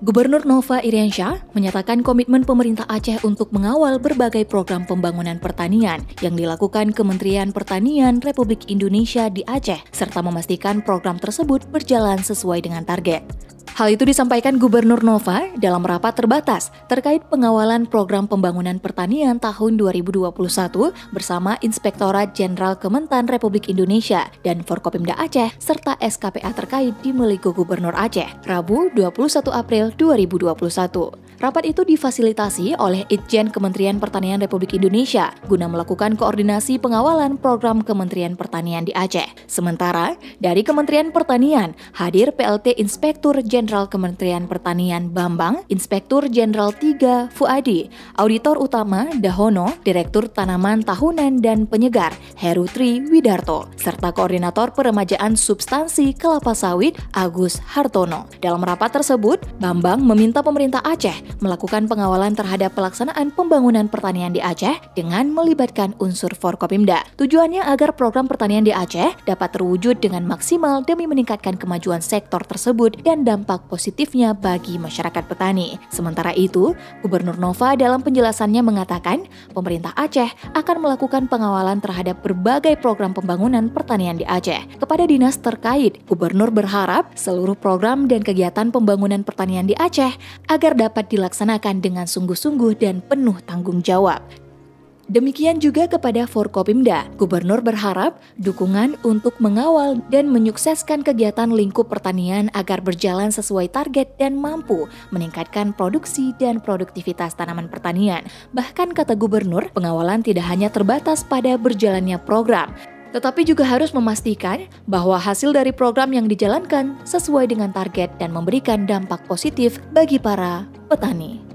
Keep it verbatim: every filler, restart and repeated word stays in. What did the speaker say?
Gubernur Nova Iriansyah menyatakan komitmen pemerintah Aceh untuk mengawal berbagai program pembangunan pertanian yang dilakukan Kementerian Pertanian Republik Indonesia di Aceh, serta memastikan program tersebut berjalan sesuai dengan target. Hal itu disampaikan Gubernur Nova dalam rapat terbatas terkait pengawalan program pembangunan pertanian tahun dua ribu dua puluh satu bersama Inspektorat Jenderal Kementan Republik Indonesia dan Forkopimda Aceh serta S K P A terkait di Meliku Gubernur Aceh, Rabu dua puluh satu April dua ribu dua puluh satu. Rapat itu difasilitasi oleh Itjen Kementerian Pertanian Republik Indonesia guna melakukan koordinasi pengawalan program Kementerian Pertanian di Aceh. Sementara, dari Kementerian Pertanian hadir P L T Inspektur Jenderal Kementerian Pertanian Bambang, Inspektur Jenderal tiga Fuadi, Auditor Utama Dahono, Direktur Tanaman Tahunan dan Penyegar Heru Tri Widarto, serta Koordinator Peremajaan Substansi Kelapa Sawit Agus Hartono. Dalam rapat tersebut, Bambang meminta pemerintah Aceh melakukan pengawalan terhadap pelaksanaan pembangunan pertanian di Aceh dengan melibatkan unsur Forkopimda. Tujuannya agar program pertanian di Aceh dapat terwujud dengan maksimal demi meningkatkan kemajuan sektor tersebut dan dampak positifnya bagi masyarakat petani. Sementara itu, Gubernur Nova dalam penjelasannya mengatakan pemerintah Aceh akan melakukan pengawalan terhadap berbagai program pembangunan pertanian di Aceh. Kepada dinas terkait, Gubernur berharap seluruh program dan kegiatan pembangunan pertanian di Aceh agar dapat dilaksanakan dengan sungguh-sungguh dan penuh tanggung jawab. Demikian juga kepada Forkopimda, Gubernur berharap dukungan untuk mengawal dan menyukseskan kegiatan lingkup pertanian agar berjalan sesuai target dan mampu meningkatkan produksi dan produktivitas tanaman pertanian. Bahkan kata Gubernur, pengawalan tidak hanya terbatas pada berjalannya program, tetapi juga harus memastikan bahwa hasil dari program yang dijalankan sesuai dengan target dan memberikan dampak positif bagi para petani.